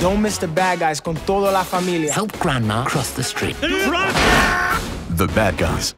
Don't miss the bad guys con toda la familia. Help Grandma cross the street. The Bad Guys.